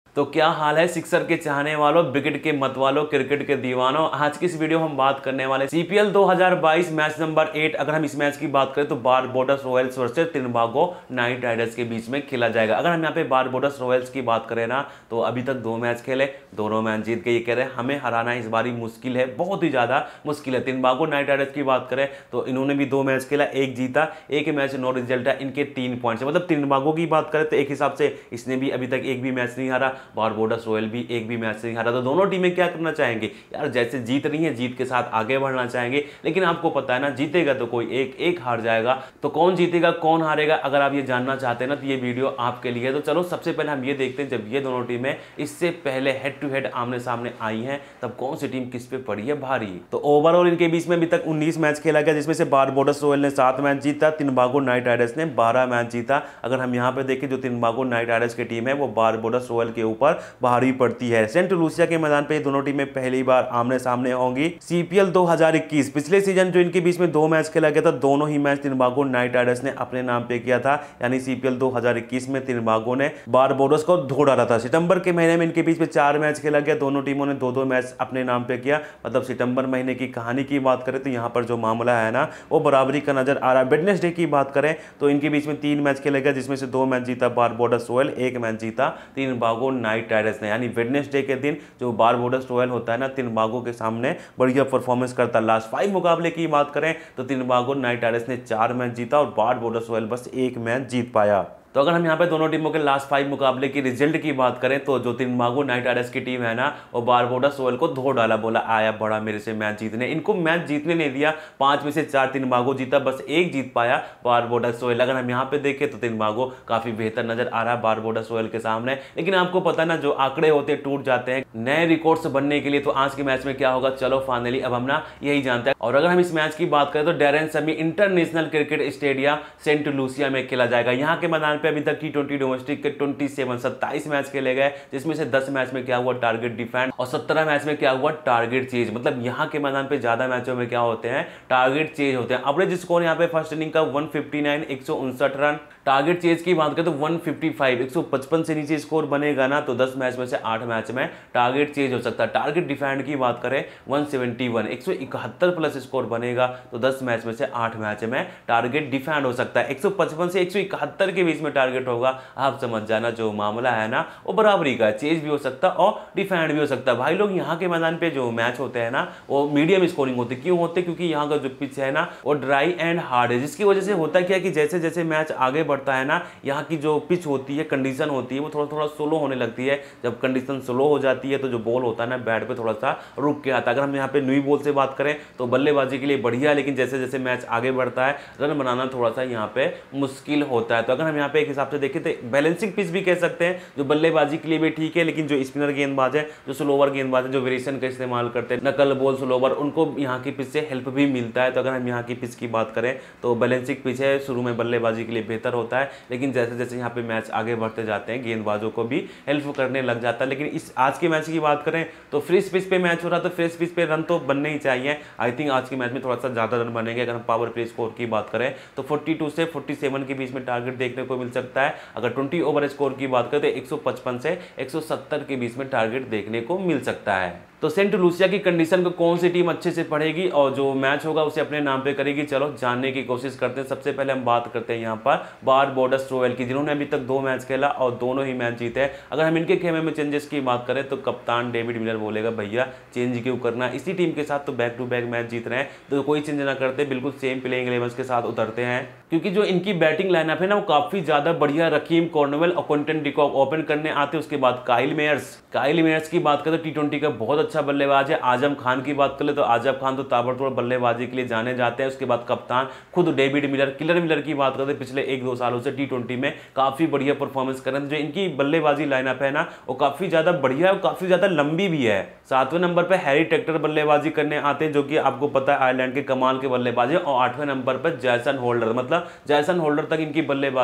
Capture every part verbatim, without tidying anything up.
तो क्या हाल है सिक्सर के चाहने वालों, विकेट के मत वालों, क्रिकेट के दीवानों। आज की इस वीडियो हम बात करने वाले सीपीएल दो हज़ार बाईस मैच नंबर आठ। अगर हम इस मैच की बात करें तो Barbados Royals versus Trinbago Knight Riders के बीच में खेला जाएगा। अगर हम यहाँ पे बारबोडस रॉयल्स की बात करें ना तो अभी तक दो मैच खेले, दोनों मैच जीत के। ये कह रहे हैं हमें हराना इस बारी मुश्किल है, बहुत ही ज्यादा मुश्किल है। त्रिनबागो नाइट राइडर्स की बात करें तो इन्होंने भी दो मैच खेला, एक जीता, एक मैच नो रिजल्ट है। इनके तीन पॉइंट्स, मतलब त्रिनबागो की बात करें तो एक हिसाब से इसने भी अभी तक एक भी मैच नहीं हारा, बारबोडस रॉयल भी एक भी मैच नहीं हारा। तो दोनों टीमें क्या करना चाहेंगे यार, जैसे जीत रही है जीत के साथ आगे बढ़ना चाहेंगे। लेकिन आपको पता है ना, जीतेगा तो कोई एक एक हार जाएगा। तो कौन जीतेगा कौन हारेगा, अगर आप ये जानना चाहते हैं ना तो ये वीडियो आपके लिए है। तो चलो सबसे पहले हम ये देखते हैं, जब ये दोनों टीमें इससे पहले हेड टू हेड आमने सामने आई हैं तब कौन सी टीम किस पे पड़ी है भारी। तो ओवरऑल इनके बीच में अभी तक उन्नीस मैच खेला गया, जिसमें से बारबोडस रॉयल ने सात मैच जीता, त्रिनबागो नाइट राइडर्स ने बारह मैच जीता। अगर हम यहाँ पे देखें जो त्रिनबागो नाइट राइडर्स की टीम है वो बारबोडस रॉयल के ऊपर भारी पड़ती है। सेंट लूसिया के मैदान पे ये दोनों टीमें पहली बार आमने सामने होंगी। सीपीएल दो हज़ार इक्कीस पिछले सीजन जो इनके बीच में दो मैच खेला गया था, दोनों ही मैच त्रिनबागो नाइट राइडर्स ने अपने नाम पे किया था। यानी सीपीएल दो हज़ार इक्कीस में त्रिनबागो ने बारबोडस को धो डाला था। सितंबर के महीने में इनके बीच में चार मैच खेला गया, दोनों टीमों ने दो दो मैच अपने नाम पे किया। मतलब सितंबर महीने की कहानी की बात करें तो यहाँ पर जो मामला है ना वो बराबरी का नजर आ रहा है। वेडनेसडे की बात करें तो इनके बीच में तीन मैच खेले गए, जिसमें से दो मैच जीता बारबोडस रॉयल, एक मैच जीता त्रिनबागो नाइट राइडर्स ने। यानी वेडनेसडे के दिन जो बारबोडस रॉयल होता है ना त्रिनबागो के सामने बढ़िया परफॉर्मेंस करता है। लास्ट फाइव मुकाबले की बात करें तो त्रिनबागो नाइट राइडर्स ने चार मैच जीता और बारबोडस रॉयल बस एक मैच जीत पाया। तो अगर हम यहाँ पे दोनों टीमों के लास्ट फाइव मुकाबले की रिजल्ट की बात करें तो जो त्रिनबागो नाइट राइडर्स की टीम है ना वो बारबोडस रॉयल को धो डाला, बोला आया बड़ा मेरे से मैच जीतने। इनको मैच जीतने नहीं दिया, पांच में से चार त्रिनबागो जीता, बस एक जीत पाया बारबोडस रॉयल। अगर हम यहाँ पे देखें तो त्रिनबागो काफी बेहतर नजर आ रहा है बारबोडस रॉयल के सामने। लेकिन आपको पता ना जो आंकड़े होते हैं टूट जाते हैं नए रिकॉर्ड्स बनने के लिए। तो आज के मैच में क्या होगा चलो फाइनली अब हम ना यही जानते हैं। और अगर हम इस मैच की बात करें तो Darren Sammy international cricket stadium Saint Lucia में खेला जाएगा। यहाँ के मैदान पे अभी तक टी ट्वेंटी डोमेस्टिक के सत्ताईस सत्ताईस मैच खेले गए, जिसमें से दस मैच में क्या हुआ टारगेट डिफेंड और सत्रह मैच में क्या हुआ टारगेट चेज। मतलब यहाँ के मैदान पे ज्यादा मैचों में क्या होते हैं टारगेट चेज होते हैं। एवरेज स्कोर यहाँ पे फर्स्ट इनिंग का एक सौ उनसठ एक सौ उनसठ रन। टारगेट चेज की बात करें तो एक सौ पचपन एक सौ पचपन से नीचे स्कोर बनेगा ना तो दस मैच में से आठ मैच में टारगेट चेज हो सकता है। टारगेट डिफेंड की बात करें एक सौ इकहत्तर एक सौ इकहत्तर प्लस स्कोर बनेगा तो दस मैच में से आठ मैच में टारगेट डिफेंड हो सकता है। एक सौ पचपन से एक सौ इकहत्तर के बीच में टारगेट होगा, आप समझ जाना जो मामला है ना वो बराबरी का, चेज भी हो सकता है और डिफेंड भी हो सकता है। भाई लोग यहाँ के मैदान पे जो मैच होते हैं ना वो मीडियम स्कोरिंग होते हैं। क्यों होते? क्योंकि यहाँ का जो पिच है ना वो ड्राई एंड हार्ड है, जिसकी वजह से होता क्या कि जैसे जैसे मैच आगे बढ़ता है ना यहाँ की जो पिच होती है, कंडीशन होती है, वो थोड़ा थोड़ा स्लो होने लगती है। जब कंडीशन स्लो हो जाती है तो जो बॉल होता है ना बैट पे थोड़ा सा रुक के आता है। अगर हम यहाँ पे न्यू बॉल से बात करें तो बल्लेबाजी के लिए बढ़िया, लेकिन जैसे जैसे मैच आगे बढ़ता है रन बनाना थोड़ा सा यहाँ पे मुश्किल होता है। तो अगर हम यहाँ पे एक हिसाब से देखें तो बैलेंसिंग पिच भी कह सकते हैं, जो बल्लेबाजी के लिए भी ठीक है। लेकिन जो स्पिनर गेंदबाज है, जो स्लोवर गेंदबाज है, जो वेरिएशन का इस्तेमाल करते हैं, नकल बॉल स्लोवर, उनको यहाँ की पिच से हेल्प भी मिलता है। तो अगर हम यहाँ की पिच की बात करें तो बैलेंसिंग पिच है, शुरू में बल्लेबाजी के लिए बेहतर होता है, लेकिन जैसे जैसे यहाँ पे मैच आगे बढ़ते जाते हैं गेंदबाजों को भी हेल्प करने लग जाता है। लेकिन इस आज के मैच की बात करें तो फ्रेश पिच पे मैच हो रहा है, तो फ्रेश पिच पे रन तो बनने ही चाहिए। आई थिंक आज के मैच में थोड़ा सा ज्यादा रन बनेंगे। अगर हम पावर प्ले स्कोर की बात करें तो बयालीस से सैंतालीस के बीच में टारगेट देखने को मिल सकता है। अगर बीस ओवर स्कोर की बात करें तो एक सौ पचपन से एक सौ सत्तर के बीच में टारगेट देखने को मिल सकता है। तो सेंट लूसिया की कंडीशन को कौन सी टीम अच्छे से पढ़ेगी और जो मैच होगा उसे अपने नाम पे करेगी, चलो जानने की कोशिश करते हैं। सबसे पहले हम बात करते हैं यहाँ पर बारबोडस रॉयल की, जिन्होंने अभी तक दो मैच खेला और दोनों ही मैच जीते हैं। अगर हम इनके खेमे में चेंजेस की बात करें तो कप्तान डेविड मिलर बोलेगा भैया चेंज क्यों करना, इसी टीम के साथ तो बैक टू बैक मैच जीत रहे हैं तो कोई चेंज ना करते, बिल्कुल सेम प्लेइंग इलेवन के साथ उतरते हैं। क्योंकि जो इनकी बैटिंग लाइनअप है ना वो काफी ज्यादा बढ़िया। रकीम कॉर्नवेल और क्विंटन डिकॉक ओपन करने आते हैं। उसके बाद काइल मेयर्स काइल मेयर्स की बात करें तो टी ट्वेंटी का बहुत अच्छा बल्लेबाज है। आजम खान की बात करें तो आजम खान तो ताबड़तोड़ बल्लेबाजी के लिए जाने जाते हैं। उसके बाद कप्तान खुद डेविड मिलर, किलर मिलर की बात करते हैं, पिछले एक दो सालों से टी ट्वेंटी में काफी बढ़िया परफॉर्मेंस कर रहे हैं। जो इनकी बल्लेबाजी लाइनअप है ना वो काफी ज्यादा बढ़िया है और काफी ज्यादा लंबी भी है। सातवें नंबर पर हैरी टेक्टर बल्लेबाजी करने आते हैं, जो कि आपको पता है आयरलैंड के कमाल के बल्लेबाज है। और आठवें नंबर पर जैसन होल्डर, मतलब जैसन होल्डर तक इनकी बल्लेबाजी और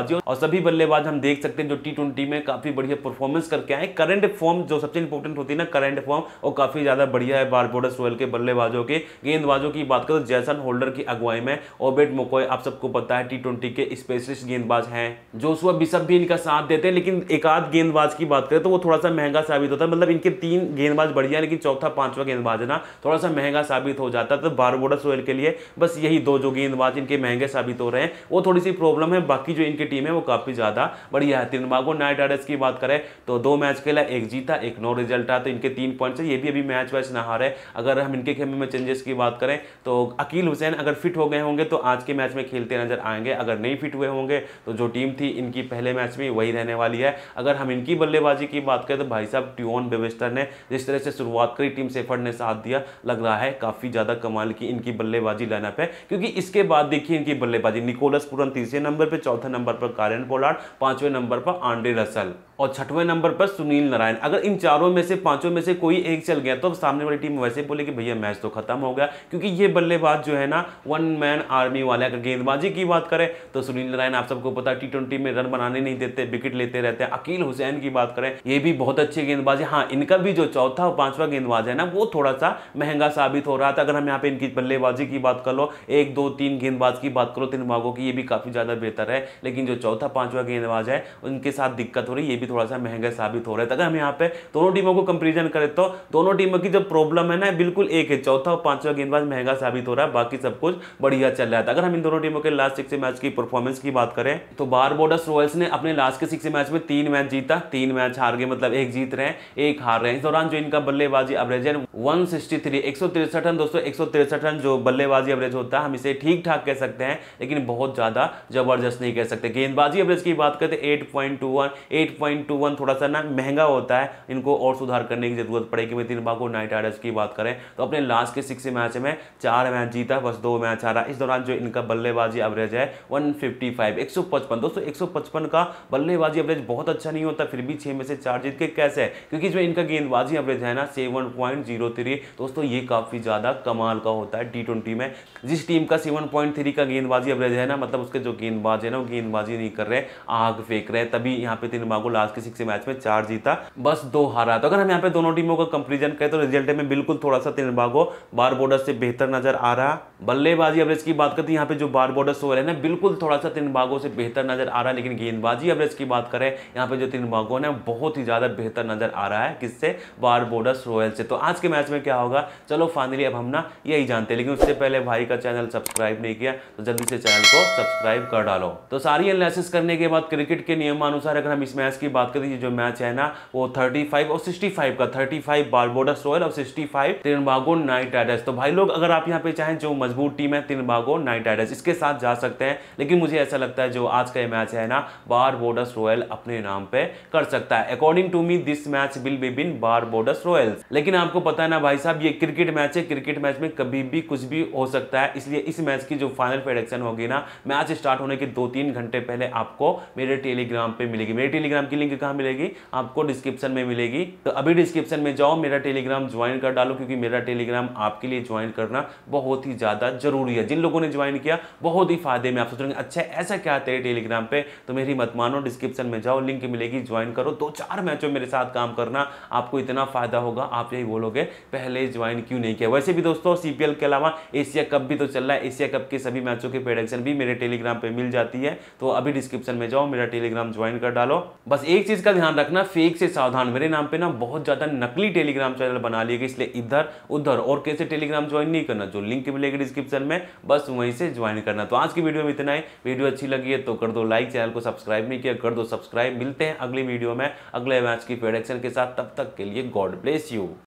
सभी बल्लेबाज हम देख सकते हैं जो टी ट्वेंटी में काफी बढ़िया परफॉर्मेंस करके आए। करंट फॉर्म जो सबसे इंपॉर्टेंट होती है ना, करंट फॉर्म, और काफी ज्यादा बढ़िया है बारबोडस रॉयल के बल्लेबाजों के। गेंदबाजों की बात करें तो जैसन होल्डर की अगुवाई में ओबेड मकोय, आप सबको पता है टी ट्वेंटी के स्पेशलिस्ट गेंदबाज हैं। जोशुआ बिशप भी इनका साथ देते हैं, लेकिन एक आध गेंदबाज की बात करें तो वो थोड़ा सा महंगा साबित होता है। मतलब इनके तीन गेंदबाज बढ़िया, लेकिन चौथा पांचवा गेंदबाज है ना थोड़ा सा महंगा साबित हो जाता है। तो बारबोडस रॉयल के लिए बस यही दो जो गेंदबाज इनके महंगे साबित हो रहे हैं, वो थोड़ी सी प्रॉब्लम है। बाकी जो इनकी टीम है वो काफी ज्यादा बढ़िया है। त्रिनबागो नाइट राइडर्स की बात करें तो दो मैच खेला, एक जीता एक नो रिजल्ट था, तो इनके तीन पॉइंट्स है। ये भी अभी मैच वैच ना हारे। अगर हम इनके खेमे में चेंजेस की बात करें तो अकील हुसैन अगर फिट हो गए होंगे तो आज के मैच में खेलते नजर आएंगे। अगर नहीं फिट हुए होंगे तो जो टीम थी इनकी पहले मैच में वही रहने वाली है। अगर हम इनकी बल्लेबाजी की बात करें तो भाई साहब ट्यून बेवेस्टर ने जिस तरह से शुरुआत करी, टीम सेफर्ड ने साथ दिया, लग रहा है काफी ज्यादा कमाल की इनकी बल्लेबाजी लाइनअप है। क्योंकि इसके बाद देखिए इनकी बल्लेबाजी, निकोलस पुरन तीसरे नंबर पर, चौथे नंबर पर कारेन पोलार्ड, पांचवें नंबर पर आंड्रे रसल और छठवें नंबर पर सुनील नारायण। अगर इन चारों में से पांचों में से कोई एक चल गया तो सामने वाली टीम वैसे बोले कि भैया मैच तो खत्म हो गया। क्योंकि ये बल्लेबाज जो है ना वन मैन आर्मी वाले। अगर गेंदबाजी की बात करें तो सुनील नारायण आप सबको पता है टी ट्वेंटी में रन बनाने नहीं देते, विकेट लेते रहते हैं। अकील हुसैन की बात करें, ये भी बहुत अच्छे गेंदबाज है। हाँ, इनका भी जो चौथा और पांचवा गेंदबाज है ना वो थोड़ा सा महंगा साबित हो रहा था। अगर हम यहाँ पे इनकी बल्लेबाजी की बात कर लो, एक दो तीन गेंदबाज की बात करो त्रिनबागो की, ये भी काफी ज्यादा बेहतर है। लेकिन जो चौथा पांचवा गेंदबाज है उनके साथ दिक्कत हो रही है, ये भी थोड़ा सा महंगा साबित हो रहा है। अगर हम यहाँ पे दोनों टीमों को कंपेरिजन करें तो दोनों टीमों की जो प्रॉब्लम है ना बिल्कुल एक है, चौथा और पांचवा गेंदबाज महंगा साबित हो रहा है, बाकी सब कुछ बढ़िया चल रहा है। अगर हम इन दोनों टीमों के लास्ट सिक्स मैच की परफॉर्मेंस की बात करें तो बारबोडस रॉयल्स ने अपने लास्ट के सिक्स मैच में तीन मैच जीता, तीन मैच हार गए, मतलब एक जीत रहे हैं एक हार रहे हैं। इस दौरान जो इनका बल्लेबाजी एवरेज है वन सिक्सटी थ्री, एक सौ तिरसठ रन दोस्तों, एक सौ तिरसठ रन जो बल्लेबाजी एवरेज होता है हम इसे ठीक ठाक कह सकते हैं, लेकिन बहुत ज्यादा जबरदस्त नहीं कह सकते। गेंदबाजी एवरेज की बात करते eight point two one, eight point two one थोड़ा सा ना महंगा होता है, इनको और सुधार करने की जरूरत पड़ेगी। मैं त्रिनबागो नाइट राइडर्स की बात करें तो अपने लास्ट के सिक्स मैच में चार मैच जीता, बस दो मैच हारा। इस दौरान जो इनका बल्लेबाजी एवरेज है वन फिफ्टी फाइव, एक सौ पचपन दोस्तों, एक सौ पचपन का बल्लेबाजी एवरेज बहुत अच्छा नहीं होता, फिर भी छह में से चार जीत के कैसे है? क्योंकि जो इनका गेंदबाजी एवरेज है ना सेवन पॉइंट जीरो थ्री दोस्तों, ये काफी ज्यादा कमाल का होता है टी ट्वेंटी में। जिस टीम का सेवन पॉइंट थ्री का गेंदबाजी एवरेज है ना, मतलब उसके जो गेंदबाज है ना वो गेंदबाजी नहीं कर रहे, आग फेंक रहे, तभी यहाँ पे त्रिनबागो लास्ट के सिक्स मैच में चार जीता, बस दो हारा। तो अगर हम यहाँ पे दोनों टीमों का कंपैरिजन करें तो रिजल्ट में बिल्कुल थोड़ा सा त्रिनबागो बारबोडस से बेहतर नजर आ रहा। बल्लेबाजी एवरेज की बात करते हैं यहाँ पे जो बारबोडस रॉयल है ना बिल्कुल थोड़ा सा त्रिनबागो से बेहतर नजर आ रहा है, लेकिन गेंदबाजी एवरेज की बात करें यहाँ पे जो त्रिनबागो है बहुत ही ज्यादा बेहतर नजर आ रहा है, किससे? बारबोडस रॉयल से। तो आज के मैच में क्या होगा चलो फाइनली अब हम ना यही जानते हैं, लेकिन उससे पहले भाई का चैनल सब्सक्राइब नहीं किया तो जल्दी से चैनल को सब्सक्राइब कर डालो। तो सारी एनालिसिस करने के बाद क्रिकेट के नियमानुसार अगर हम इस मैच की बात करें, जो मैच है ना वो थर्टी फाइव और सिक्सटी फाइव का, थर्टी फाइव बारबोडस रॉयल और sixty five Trinbago Knight Riders. तो भाई लोग अगर आप यहाँ पे चाहें जो मजबूत टीम है त्रिनबागो नाइट राइडर्स इसके साथ जा सकते हैं, लेकिन मुझे ऐसा लगता है जो आज का मैच है ना बारबोडस रॉयल अपने नाम पे कर सकता है। According to me this match will be win Barbados Royals. लेकिन आपको पता है ना भाई साहब ये क्रिकेट मैच है, क्रिकेट मैच में कभी भी कुछ भी हो सकता है, इसलिए इस मैच की जो फाइनल प्रेडिक्शन होगी ना मैच स्टार्ट होने के दो तीन घंटे पहले आपको मेरे टेलीग्राम पे मिलेगी। मेरे टेलीग्राम की लिंक कहां मिलेगी? आपको डिस्क्रिप्शन में मिलेगी। तो अभी डिस्क्रिप्शन में जाओ, मेरा टेलीग्राम ज्वाइन कर डालो, क्योंकि मेरा टेलीग्राम आपके लिए ज्वाइन करना बहुत ही ज्यादा जरूरी है। जिन लोगों ने ज्वाइन किया बहुत ही फायदे में। आप सोच रहे हैं अच्छा ऐसा क्या तेरे टेलीग्राम पे, तो मेरी मत मानो, डिस्क्रिप्शन में जाओ, लिंक मिलेगी, ज्वाइन करो। दो चार मैचों मेरे साथ काम करना, आपको इतना फायदा होगा, आप यही बोलोगे पहले ज्वाइन क्यों नहीं किया। वैसे भी दोस्तों सीपीएल के अलावा एशिया कप भी तो चल रहा है, एशिया कप के सभी मैचों की प्रेडिक्शन भी मेरे टेलीग्राम पे मिल जाती है। तो अभी डिस्क्रिप्शन में जाओ, मेरा टेलीग्राम ज्वाइन कर डालो। बस एक चीज का ध्यान रखना, फेक से सावधान। मेरे नाम पे ना बहुत ज्यादा नकली टेलीग्राम चैनल बना लिए गए, इसलिए इधर उधर और कैसे टेलीग्राम ज्वाइन नहीं करना, जो लिंक मिलेगी डिस्क्रिप्शन में बस वहीं से ज्वाइन करना। तो आज की वीडियो में इतना ही। वीडियो अच्छी लगी है तो कर दो लाइक, चैनल को सब्सक्राइब नहीं किया कर दो सब्सक्राइब। मिलते हैं अगली वीडियो में अगले मैच की प्रेडिक्शन के साथ, तब तक के लिए गॉड ब्लेस यू।